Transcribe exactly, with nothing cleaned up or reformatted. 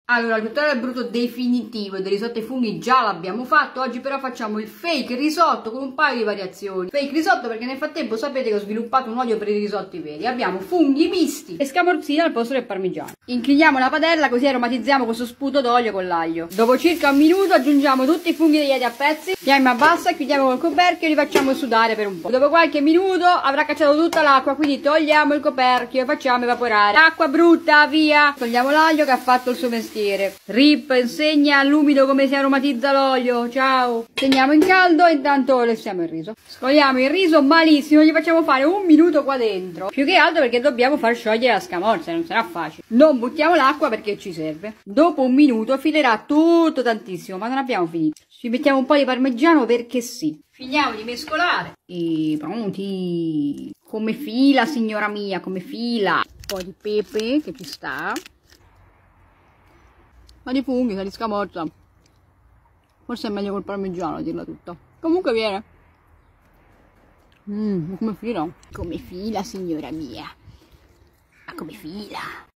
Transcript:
Allora, il tutorial brutto definitivo del risotto ai funghi già l'abbiamo fatto, oggi però facciamo il fake risotto con un paio di variazioni. Fake risotto perché nel frattempo sapete che ho sviluppato un odio per i risotti veri. Abbiamo funghi misti e scamorzini al posto del parmigiano. Incliniamo la padella così aromatizziamo questo sputo d'olio con l'aglio. Dopo circa un minuto aggiungiamo tutti i funghi tagliati a pezzi, fiamma bassa, chiudiamo col coperchio e li facciamo sudare per un po'. Dopo qualche minuto avrà cacciato tutta l'acqua, quindi togliamo il coperchio e facciamo evaporare. Acqua brutta, via! Togliamo l'aglio che ha fatto il suo mestiere. Rip insegna all'umido come si aromatizza l'olio. Ciao. Teniamo in caldo e intanto lessiamo il riso. Scoliamo il riso malissimo, gli facciamo fare un minuto qua dentro. Più che altro perché dobbiamo far sciogliere la scamorza, non sarà facile. Non buttiamo l'acqua perché ci serve. Dopo un minuto filerà tutto tantissimo, ma non abbiamo finito. Ci mettiamo un po' di parmigiano perché sì. Finiamo di mescolare. E pronti. Come fila, signora mia, come fila. Un po' di pepe che ci sta. Ma di funghi, sa di scamorza. Forse è meglio col parmigiano a dirla tutta. Comunque viene. Mmm, come fila. Come fila, signora mia. Ma come fila.